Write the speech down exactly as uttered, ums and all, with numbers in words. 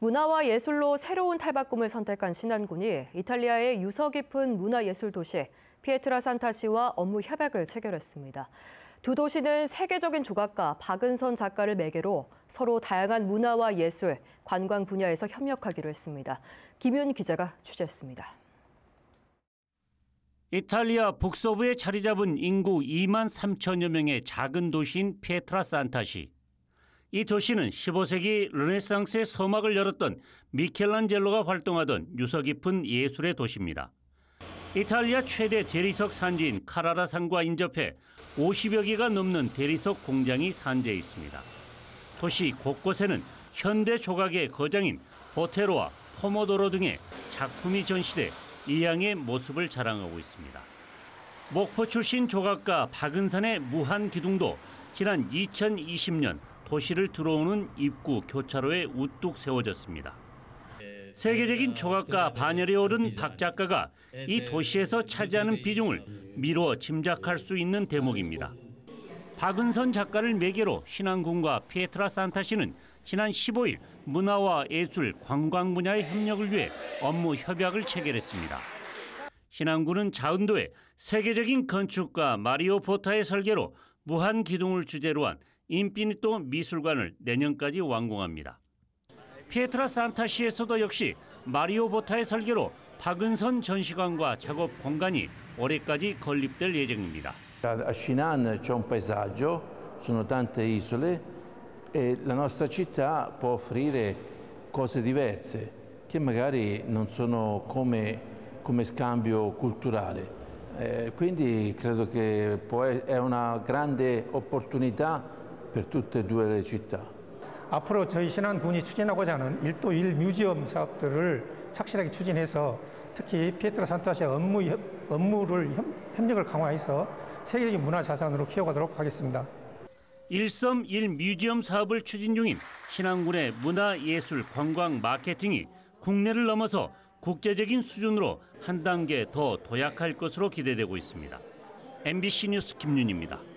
문화와 예술로 새로운 탈바꿈을 선택한 신안군이 이탈리아의 유서 깊은 문화예술 도시 피에트라산타시와 업무 협약을 체결했습니다. 두 도시는 세계적인 조각가 박은선 작가를 매개로 서로 다양한 문화와 예술, 관광 분야에서 협력하기로 했습니다. 김윤 기자가 취재했습니다. 이탈리아 북서부에 자리 잡은 인구 이만 삼천여 명의 작은 도시인 피에트라산타시. 이 도시는 십오 세기 르네상스의 서막을 열었던 미켈란젤로가 활동하던 유서 깊은 예술의 도시입니다. 이탈리아 최대 대리석 산지인 카라라산과 인접해 오십여 개가 넘는 대리석 공장이 산재해 있습니다. 도시 곳곳에는 현대 조각의 거장인 보테로와 포모도로 등의 작품이 전시돼 이양의 모습을 자랑하고 있습니다. 목포 출신 조각가 박은선의 무한기둥도 지난 이천이십 년 도시를 들어오는 입구 교차로에 우뚝 세워졌습니다. 세계적인 조각가 반열에 오른 박 작가가 이 도시에서 차지하는 비중을 미루어 짐작할 수 있는 대목입니다. 박은선 작가를 매개로 신안군과 피에트라산타시는 지난 십오 일 문화와 예술, 관광 분야의 협력을 위해 업무 협약을 체결했습니다. 신안군은 자운도에 세계적인 건축가 마리오 보타의 설계로 무한기둥을 주제로 한 인피니토 미술관을 내년까지 완공합니다. 피에트라산타시에서도 역시 마리오 보타의 설계로 박은선 전시관과 작업 공간이 올해까지 건립될 예정입니다. A Shinan c'è un paesaggio, sono tante isole e la nostra città può offrire cose diverse che magari non sono come, come scambio culturale. Eh, quindi credo che può, è una grande opportunità per tutte e due le città. 앞으로 저희 신안군이 추진하고자 하는 일도 일 뮤지엄 사업들을 착실하게 추진해서 특히 피에트라산타시와 업무, 업무를 협력을 강화해서 세계적인 문화자산으로 키워가도록 하겠습니다. 일섬 일 뮤지엄 사업을 추진 중인 신안군의 문화, 예술, 관광, 마케팅이 국내를 넘어서 국제적인 수준으로 한 단계 더 도약할 것으로 기대되고 있습니다. 엠비씨 뉴스 김윤입니다.